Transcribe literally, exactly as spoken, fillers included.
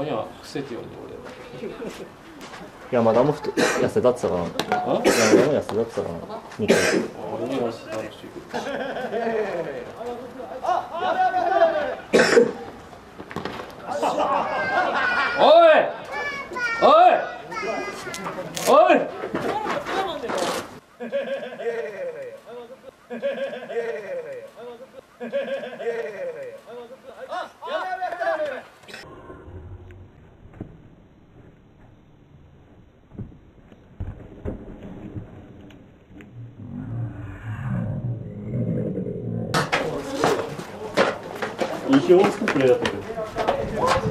や癖って言われて山田も太痩せたってたから山田も痩せたってたからにかい俺も痩せたらしいおいおいおいいい表を作ってくれたって